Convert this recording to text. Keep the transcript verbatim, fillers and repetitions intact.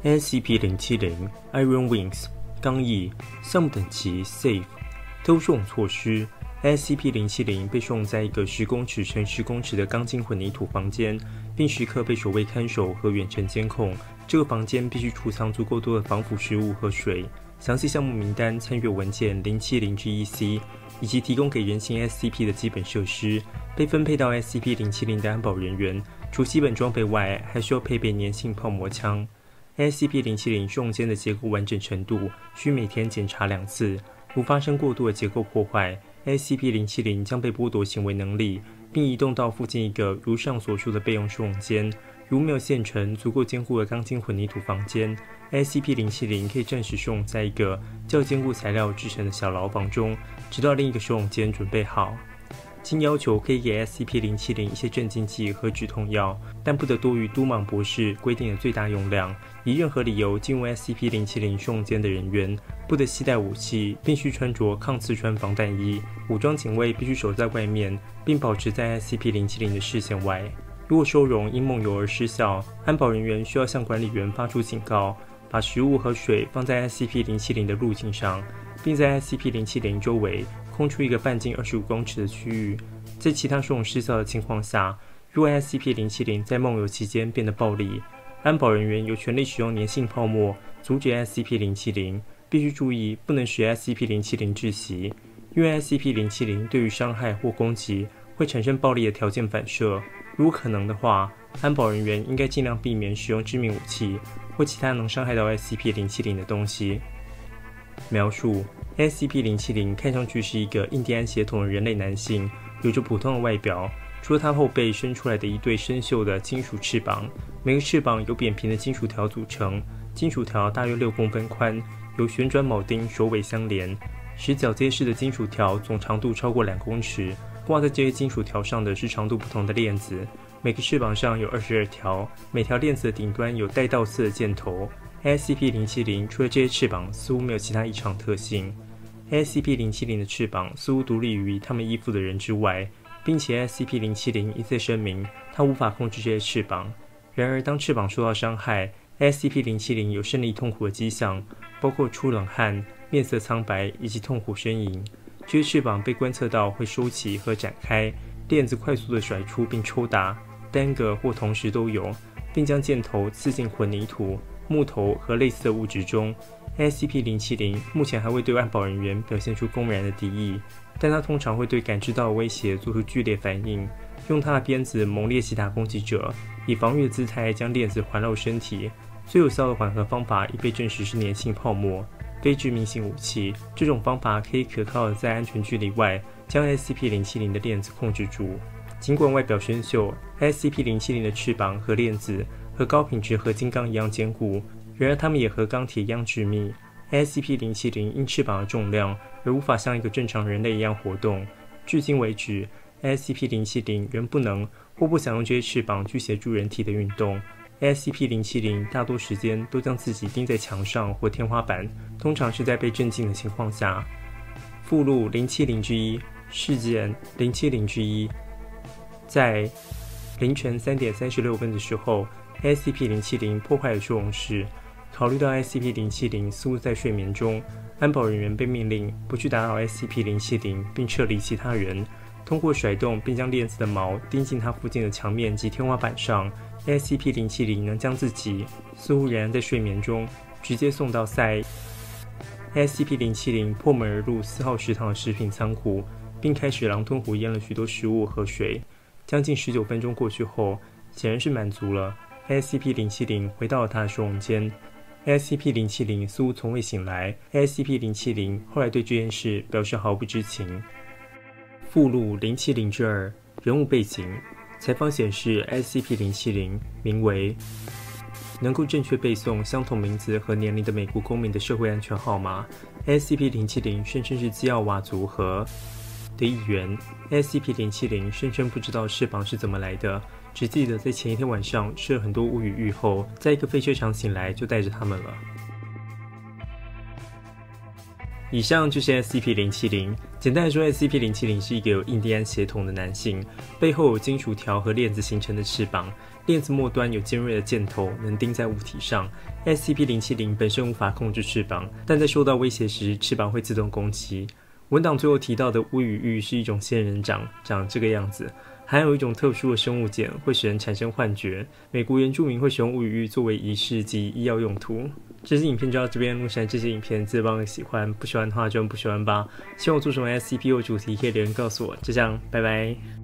：A S C P 零七零 Iron Wings 刚毅项目等级 Safe 特殊使用措施。A S C P 零七零被收容在一个十公尺乘十公尺的钢筋混凝土房间，并时刻被守卫看守和远程监控。这个房间必须储藏足够多的防腐食物和水。详细项目名单参阅文件 零七零 G E C， 以及提供给人形 S C P 的基本设施。被分配到 S C P 零七零的安保人员，除基本装备外，还需要配备粘性泡沫枪。A S C P 零七零收容间的结构完整程度需每天检查两次，如发生过度的结构破坏，A S C P 零七零将被剥夺行为能力，并移动到附近一个如上所述的备用收容间。如没有现成足够坚固的钢筋混凝土房间， A S C P 零七零可以暂时收容在一个较坚固材料制成的小牢房中，直到另一个收容间准备好。经要求可以给 A S C P 零七零一些镇静剂和止痛药，但不得多于都芒博士规定的最大用量。以任何理由进入 S C P 零七零收容间的人员不得携带武器，并需穿着抗刺穿防弹衣。武装警卫必须守在外面，并保持在 S C P 零七零的视线外。如果收容因梦游而失效，安保人员需要向管理员发出警告，把食物和水放在 S C P 零七零的路径上，并在 S C P 零七零周围空出一个半径二十五公尺的区域。在其他收容失效的情况下，如果 S C P 零七零在梦游期间变得暴力，安保人员有权利使用粘性泡沫阻止 S C P 零七零。必须注意，不能使 S C P 零七零窒息，因为 S C P 零七零对于伤害或攻击会产生暴力的条件反射。如果可能的话，安保人员应该尽量避免使用致命武器或其他能伤害到 S C P 零七零的东西。描述 ：S C P 零七零看上去是一个印第安血统的人类男性，有着普通的外表，除了他后背伸出来的一对生锈的金属翅膀，每个翅膀由扁平的金属条组成，金属条大约六公分宽，由旋转铆钉首尾相连，使铰接式的金属条总长度超过两公尺。挂在这些金属条上的是长度不同的链子，每个翅膀上有二十二条，每条链子的顶端有带倒刺的箭头。A S C P 零七零除了这些翅膀，似乎没有其他异常特性。A S C P 零七零的翅膀似乎独立于他们依附的人之外，并且 A S C P 零七零一再声明他无法控制这些翅膀。然而，当翅膀受到伤害， A S C P 零七零有生理痛苦的迹象，包括出冷汗、面色苍白以及痛苦呻吟。这些翅膀被观测到会收起和展开，链子快速地甩出并抽打，单个或同时都有，并将箭头刺进混凝土、木头和类似的物质中。A S C P 零七零目前还未对安保人员表现出公然的敌意，但它通常会对感知到的威胁做出剧烈反应，用它的鞭子猛烈击打攻击者，以防御的姿态将链子环绕身体。最有效的缓和方法已被证实是粘性泡沫。非致命性武器，这种方法可以可靠的在安全距离外将 S C P 零七零的链子控制住。尽管外表生锈 ，S C P 零七零的翅膀和链子和高品质合金钢一样坚固，然而它们也和钢铁一样致密。S C P 零七零因翅膀的重量而无法像一个正常人类一样活动。至今为止 ，S C P 零七零仍不能或不想用这些翅膀去协助人体的运动。S C P 零七零大多时间都将自己钉在墙上或天花板，通常是在被镇静的情况下。附录 零七零之一 事件 零七零之一，在凌晨三点三十六分的时候 ，S C P 零七零破坏了收容室。考虑到 S C P 零七零似乎在睡眠中，安保人员被命令不去打扰 S C P 零七零，并撤离其他人。通过甩动并将链子的锚钉进它附近的墙面及天花板上。S C P 零七零能将自己似乎仍然在睡眠中直接送到塞。S C P 零七零破门而入四号食堂的食品仓库，并开始狼吞虎咽了许多食物和水。将近十九分钟过去后，显然是满足了。S C P 零七零回到了他的收容间。S C P 零七零似乎从未醒来。S C P 零七零后来对这件事表示毫不知情。附录 零七零之二人物背景。采访显示 ，S C P 零七零名为能够正确背诵相同名字和年龄的美国公民的社会安全号码。S C P 零七零声称是基奥瓦族和的一员。S C P 零七零声称不知道翅膀是怎么来的，只记得在前一天晚上吃了很多乌鱼浴后，在一个废车场醒来就带着它们了。 以上就是 S C P 零七零。简单来说 ，S C P 零七零是一个有印第安血统的男性，背后有金属条和链子形成的翅膀，链子末端有尖锐的箭头，能钉在物体上。S C P 零七零本身无法控制翅膀，但在受到威胁时，翅膀会自动攻击。文档最后提到的乌羽玉是一种仙人掌，长这个样子。还有一种特殊的生物碱会使人产生幻觉。美国原住民会使用乌羽玉作为仪式及医药用途。这支影片就到这边，如果喜欢这些影片，记得帮我喜欢，不喜欢的话就不喜欢吧。希望我做什么 S C P 或主题可以留言告诉我。就这样，拜拜。